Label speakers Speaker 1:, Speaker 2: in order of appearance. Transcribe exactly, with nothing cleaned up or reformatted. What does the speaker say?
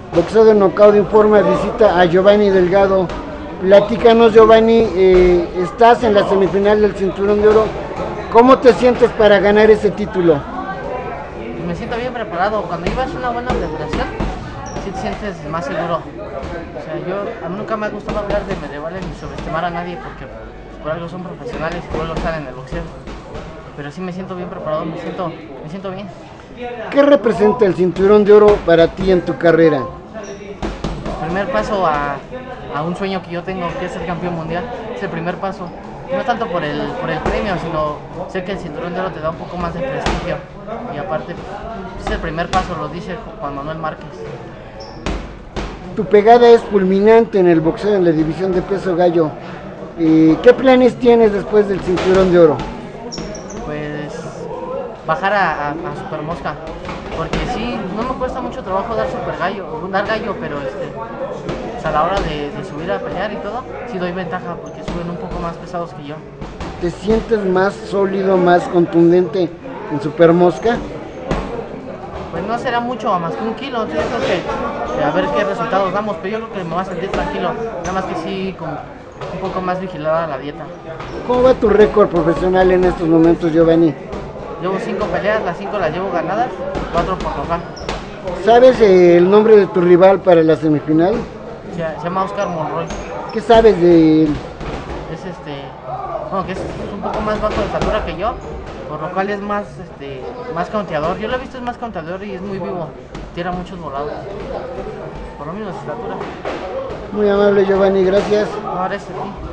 Speaker 1: Boxeo de Knockout Informa visita a Giovanni Delgado. Platícanos, Giovanni, eh, estás en la semifinal del Cinturón de Oro. ¿Cómo te sientes para ganar ese título?
Speaker 2: Me siento bien preparado. Cuando llevas una buena preparación, sí te sientes más seguro. O sea, yo, a mí nunca me ha gustado hablar de medievales ni subestimar a nadie porque por algo son profesionales y por algo están en el boxeo. Pero sí me siento bien preparado, me siento, me siento bien.
Speaker 1: ¿Qué representa el Cinturón de Oro para ti en tu carrera?
Speaker 2: El primer paso a, a un sueño que yo tengo, que es ser campeón mundial, es el primer paso. No tanto por el, por el premio, sino sé que el Cinturón de Oro te da un poco más de prestigio. Y aparte, es el primer paso, lo dice Juan Manuel Márquez.
Speaker 1: Tu pegada es fulminante en el boxeo en la división de peso gallo. Eh, ¿Qué planes tienes después del Cinturón de Oro?
Speaker 2: Pues bajar a, a, a Super Mosca, porque sí, no me cuesta mucho trabajo dar super gallo, dar gallo, pero este, pues a la hora de, de subir a pelear y todo, sí doy ventaja porque suben un poco más pesados que yo.
Speaker 1: ¿Te sientes más sólido, más contundente en Super Mosca?
Speaker 2: Pues no será mucho más que un kilo, entonces creo que, que a ver qué resultados damos, pero yo creo que me voy a sentir tranquilo, nada más que sí con un poco más vigilada la dieta.
Speaker 1: ¿Cómo va tu récord profesional en estos momentos, Giovanni?
Speaker 2: Llevo cinco peleas, las cinco las llevo ganadas, cuatro por nocaut.
Speaker 1: ¿Sabes eh, el nombre de tu rival para la semifinal?
Speaker 2: Se, se llama Oscar Monroy.
Speaker 1: ¿Qué sabes de él?
Speaker 2: Es este, bueno, que es un poco más bajo de estatura que yo, por lo cual es más, este, más counteador. Yo lo he visto, es más counteador y es muy vivo, tira muchos volados. Por lo menos de estatura.
Speaker 1: Muy amable, Giovanni, gracias.
Speaker 2: No, eres a ti.